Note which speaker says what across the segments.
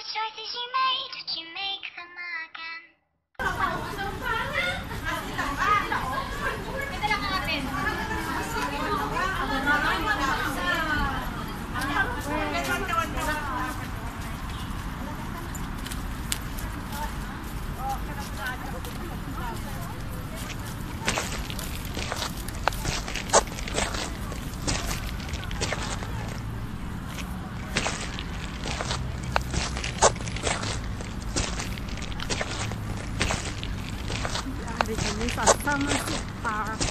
Speaker 1: choices you made, did you make them again?
Speaker 2: Kami sa Music Park.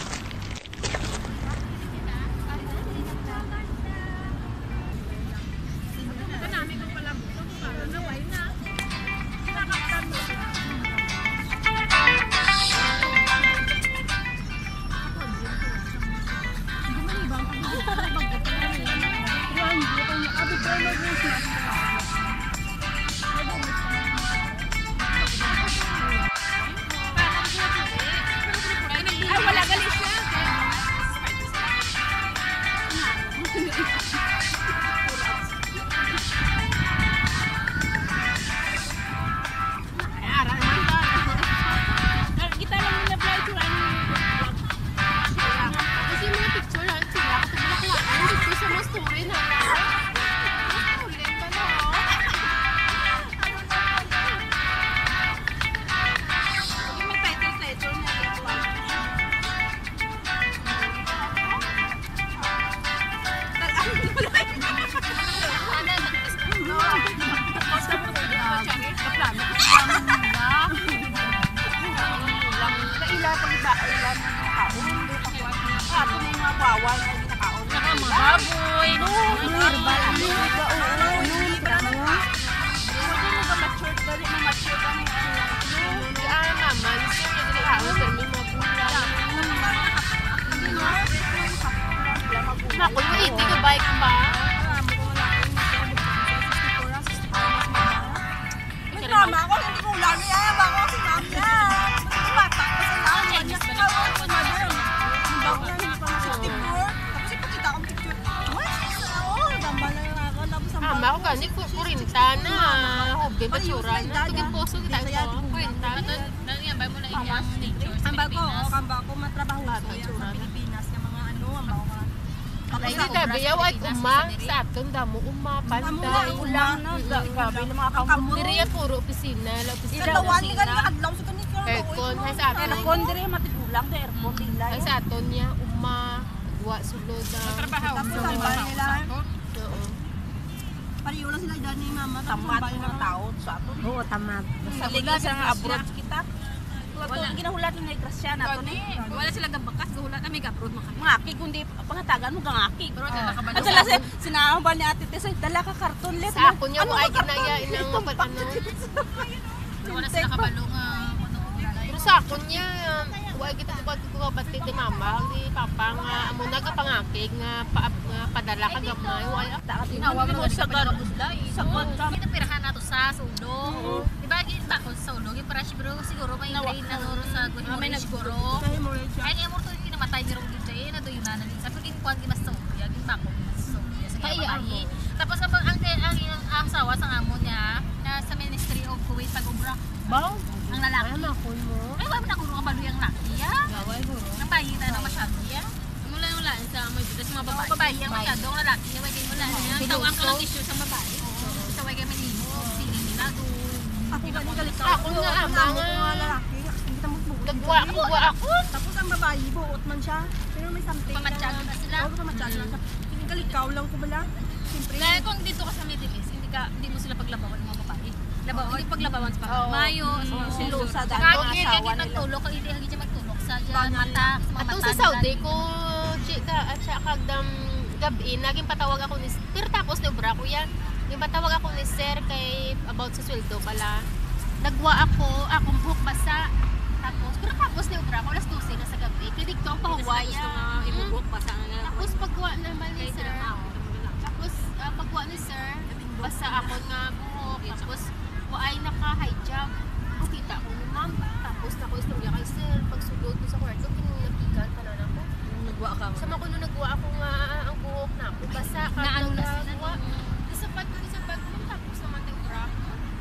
Speaker 3: Ako yung hindi ka bike ba?
Speaker 2: Tama ako, hindi ko ulan yan. Bako kasi mami yan. Bata ko sa lahat. Tapos ipakita akong picture. Gambal na ako.
Speaker 3: Ama ako gani, kurinta na. Hobi, batsura na. Tugin poso kita ito. Kurinta na. Nangyabay mo na iyang nature sa Pilipinas.
Speaker 2: Kamba ko, matrabaho ko yan sa Pilipinas. Yung mga ano, ang mga
Speaker 3: Hindi tabi yaw ay umang sa aton damo panday
Speaker 2: ulang na grabe na mga kamot.
Speaker 3: Diri puro opisina,
Speaker 2: Katawan ni kan nakadlaw sa kanito.
Speaker 3: Aircon hay sa aton.
Speaker 2: Aircon diri matigulang sa aircon nila.
Speaker 3: Ay sa aton niya wa sulod na.
Speaker 2: Trabaho sa bahay nila.
Speaker 3: Oo.
Speaker 2: Pariyo lang sila dani mama tamad mga tao sa aton. Oo, tamad. Sa liga sa abroad kita. Wala ginahulat ni Gracia nato ni.
Speaker 4: Wala sila gabakas, gahulat na may gabrod makanya.
Speaker 2: Ngaki kundi pangatagan mo gangaki.
Speaker 4: Pero dala ka ba?
Speaker 2: At sila sinama ba ni Ate Tess, dala ka karton let.
Speaker 3: Sa ako niya ay ginaya inang ano.
Speaker 4: Wala sila kabalo nga
Speaker 3: Pero sa ako niya wa kita ko batid ni mama ni papa nga amo nagapangakig nga padala ka gamay wala
Speaker 4: tinawag mo sa garusday. Sa kontra. Kita pirahan nato sa ulo. Diba kita ko sa ulo, para siguro may grade na noro sa may siguro. Ay nga mo to kinamatay ni Rong DJ na to yunanan din. Sabi ko kuan mas sa ulo, yung bako sa ulo sa babae. Tapos ang asawa sa amo niya na sa Ministry of Kuwait pag-ubra.
Speaker 3: Baw
Speaker 4: Ang lalaki.
Speaker 3: ano ko mo
Speaker 4: Ay wala na kuno ka baluyang laki ya.
Speaker 3: gaway guro
Speaker 4: Nang pahina na masyado ya.
Speaker 3: mula sa may bitas mga babae
Speaker 4: Babae yan masyado ang lalaki niya wag mo lang. Tawang ka lang issue sa babae. Sa wag kami ni siling nila do.
Speaker 2: Ako galit
Speaker 3: Ako nga ama nga
Speaker 2: lalaki. Kita mo
Speaker 3: nagwa ako
Speaker 2: Tapos ang babae buot man siya. Pero may something.
Speaker 4: Pamatsado na sila.
Speaker 2: Oo, pamatsado na siya. Kinikalikaw lang ko bala. Siyempre.
Speaker 4: Kaya kung dito ka sa Middle East, hindi mo sila paglabawan ng mga babae. Hindi paglabawan sa
Speaker 3: Oo.
Speaker 4: Mayo,
Speaker 2: Silusa dahil
Speaker 4: Kaya
Speaker 2: ang asawa
Speaker 4: kaya
Speaker 2: nila.
Speaker 4: nagtulog, hindi hagi siya magtulog sa dyan, mata, sa mga
Speaker 3: atong
Speaker 4: mata.
Speaker 3: sa Saudi ko chika at siya kagdam gabi naging patawag ako ni pero tapos ni ubra ko yan yung patawag ako ni sir kay about sa sweldo pala nagwa akong buhok basa tapos ni ubra ko alas 12 na sa gabi kinig ko ang pahuwaya
Speaker 4: Ibubok pa sa nga.
Speaker 3: tapos pagwa naman ni sir tapos pagwa ni sir basa ako nga buhok tapos waay naka hijab kita ko ni ma'am tapos na ko istorya kay sir pagsulod ko sa kwarto kinulapikan pa na ako
Speaker 4: Nagwa ka.
Speaker 3: sama ko nung nagwa ako nga ang buhok na ako basa ka
Speaker 4: Naano na sila
Speaker 3: nagwa isapad ko tapos naman tayo bra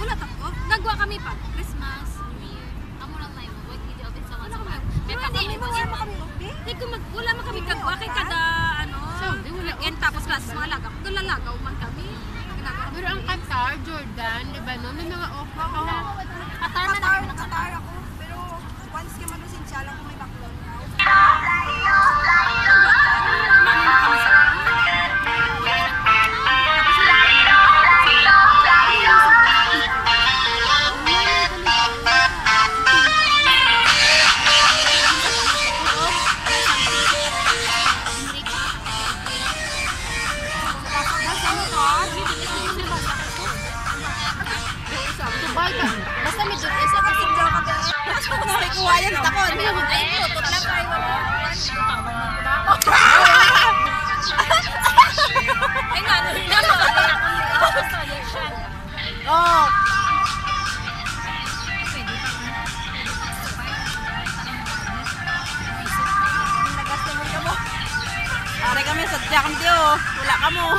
Speaker 2: Ulat ako.
Speaker 4: Nagwa kami pa. Christmas, New Year. Amo lang na mo. Wait, hindi open sa once a month. Kaya
Speaker 2: Hindi
Speaker 4: kami
Speaker 2: mo wala kami okay.
Speaker 4: Hindi ko wala man kami kagwa kay kada weekend tapos class mga laga. Kung lalagaw man kami.
Speaker 3: Pero ang Qatar, Jordan, di ba no? May mga offer ako.
Speaker 4: Qatar na namin ng
Speaker 2: Qatar ako. Pero once ka malusin siya lang kung may backlog ka.
Speaker 3: Dubai ka. Basta may Dubai sa kasi
Speaker 2: May kuha yan. Tako.
Speaker 4: Ay, tutot lang kayo. Ay, nga, ano rin ako.
Speaker 2: Oh. Nag-customer ka mo. Are kami sa Jakam Dio. Wala ka mo.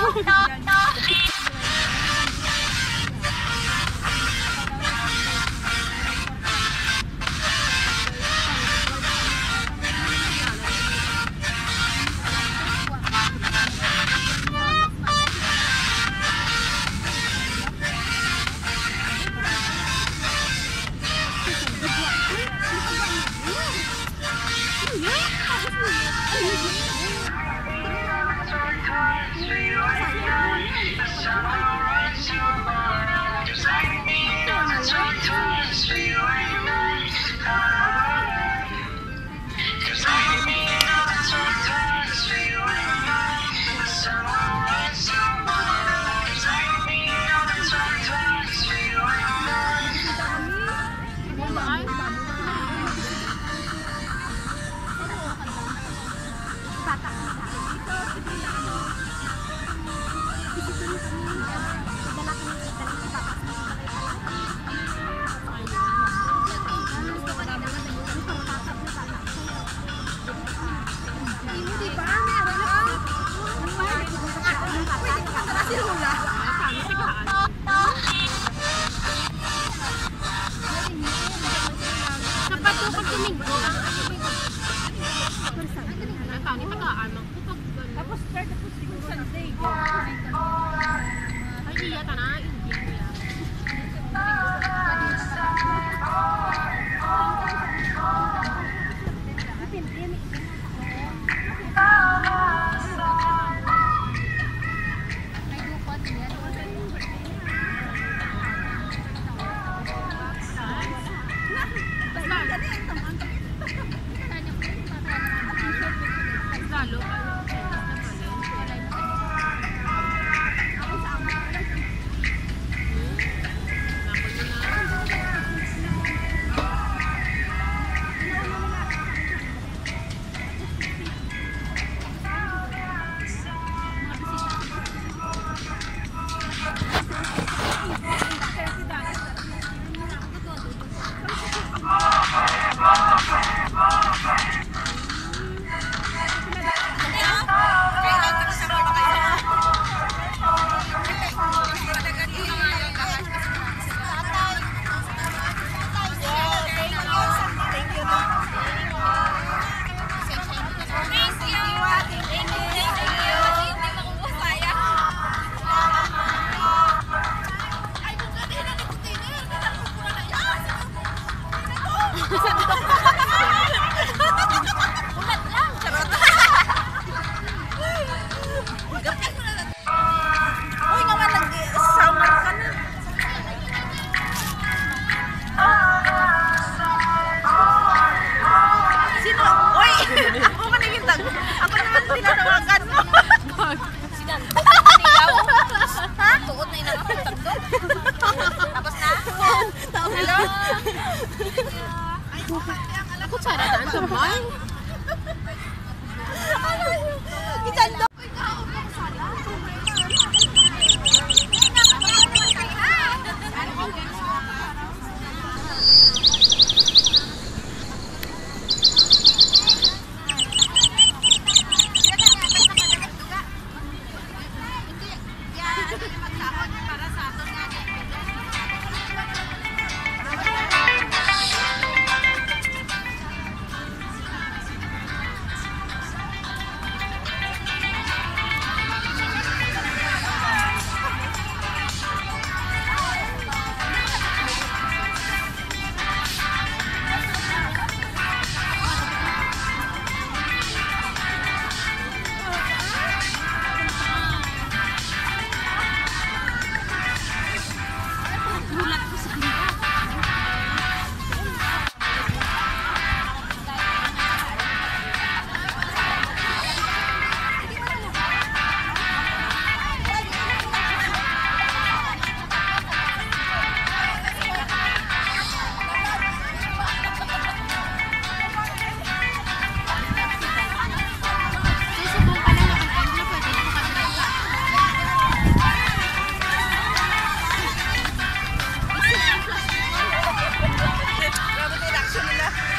Speaker 3: Ako cara daan sa bay.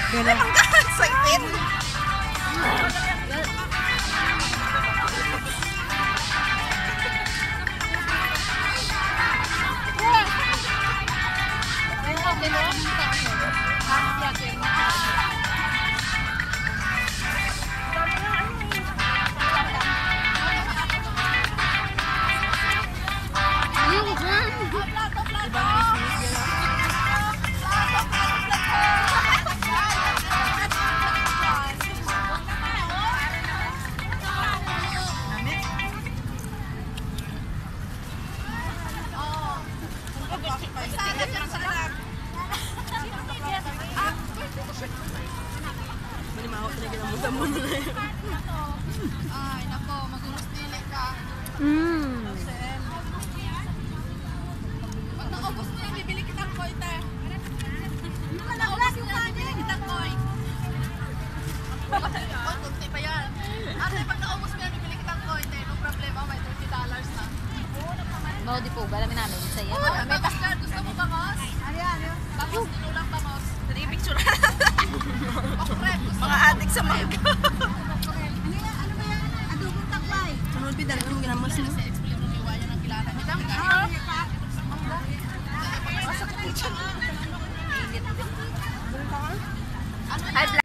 Speaker 2: Excited. Ay, nako, magulos nila ka. Pag naubos mo yan, bibili kitang koy, te. Pag naubos mo yan, bibili kitang koy. Oh, kunti pa yan. Ate, pag naubos mo yan, bibili kitang koy, te. No problema, may $30 na.
Speaker 4: No, di po, galamin namin. Saya.
Speaker 2: Oh, may bangos ka. Gusto mo bangos? Ano? Bangos, nilulang bangos.
Speaker 3: Three picture.
Speaker 2: Mga
Speaker 3: adik sa mga.
Speaker 2: Ano ba yan? Adobong taklay.
Speaker 3: Sunod pidal kung ginamos mo.
Speaker 2: Kasi explain mo yung waya ng kilala.
Speaker 3: Hi, Black.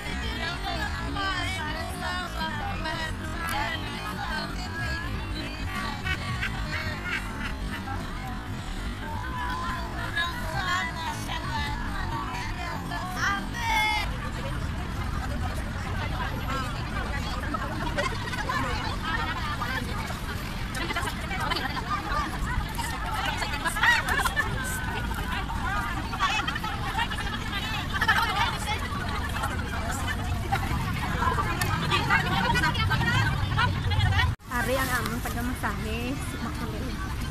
Speaker 5: Ari ang among pagamasahe, si Makulil.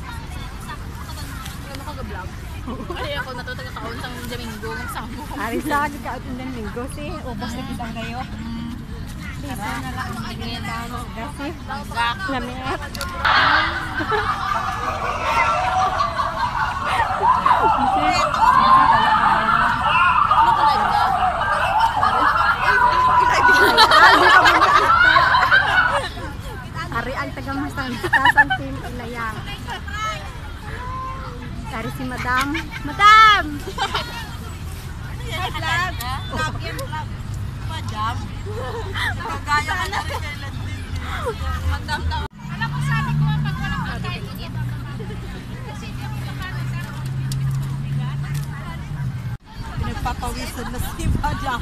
Speaker 4: Ano ko ga-vlog? Ay, ako natutang kaon sang Domingo, magsamo.
Speaker 5: Ari sa kikaot ng linggo si ubos na kitang kayo. Isa na lang ang ginagawa mo. Kasi namet.
Speaker 4: Ano ka live ka?
Speaker 5: Ari ang tagamasahe sa team Ilayang. Ari si Madam. Madam!
Speaker 2: Hi, vlog. Vlog yan, vlog. Madam. Nagagaya ka na rin kay Landin. Madam daw.
Speaker 4: Alam mo, sabi ko pag walang pagkain init. Kasi hindi ako makain sa
Speaker 2: Pinagpapawisan na si Madam.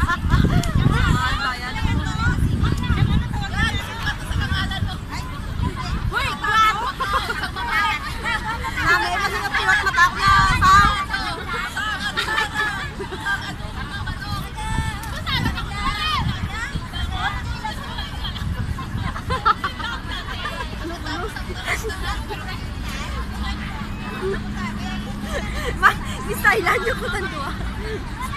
Speaker 2: Hoy, vlog! Namay kasi nga piwat mata ko na sa...
Speaker 5: Ma, isailan niyo ko tanto.